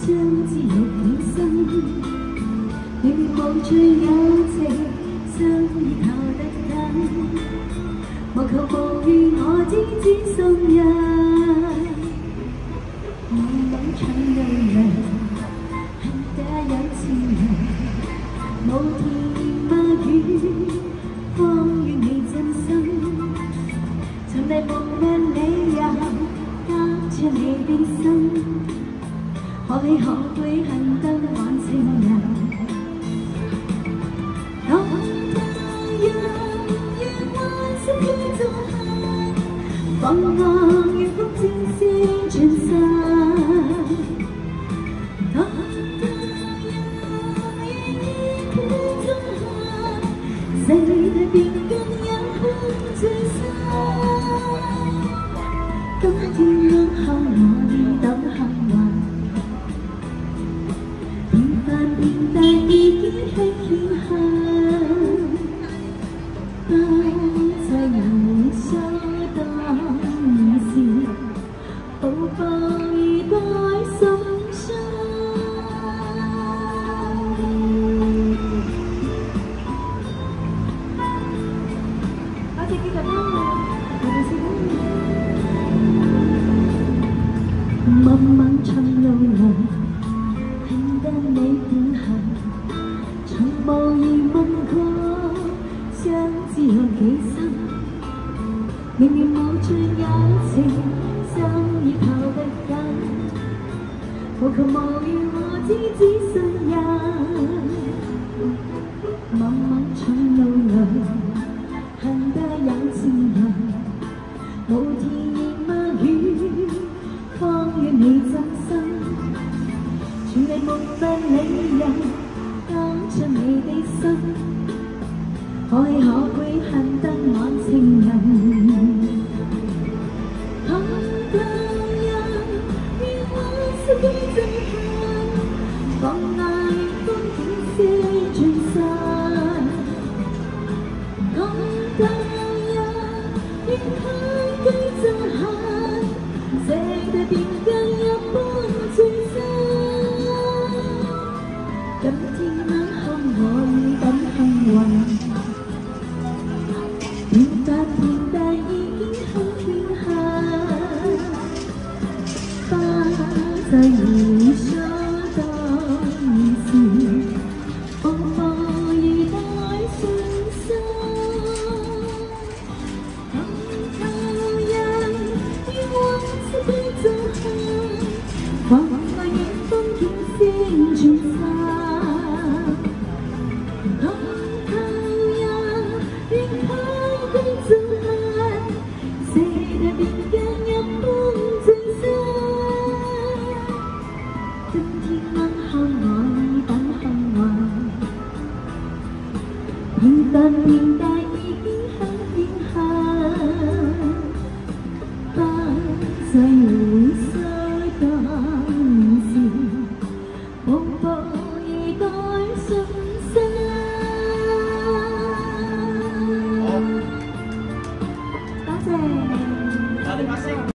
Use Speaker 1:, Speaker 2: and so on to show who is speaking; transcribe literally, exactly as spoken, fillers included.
Speaker 1: 相知有幾生，明明無罪有情，相依靠得緊，無求無願我只知信任，我猛闖路人，恨得有情人，無甜蜜語，方願你真心，從來無問理由，交出你的心。 可喜可貴，恨得晚情人。當他日月幻想偏縱恨，放我月光漸漸轉散。當他日月偏縱恨，誰的邊根也不聚散。今天啱後我已等幸運。 但已經係偏向，不再回首當已是，抱抱已代心傷。多謝幾個幫我，我哋先。茫茫長路人，恨得你變行。 從無疑問過，相知有幾深？明明無罪有情，相依靠得緊，無求無願我只知信任。茫茫長路裏，恨得有情人，無甜蜜語，方願你真心，全力無問理由。 當出你的心，可喜可貴，恨得晚情人。看到人願我失於憎恨，放眼風景些轉散。看到人願他居憎恨，這對變更一般聚散。 今天啱堪我已等幸運，平淡平淡已經很偏向，不再回首當已是，抱抱已代信心。看透人願往事歸憎恨，放愛遠方見星轉散。 平淡平淡。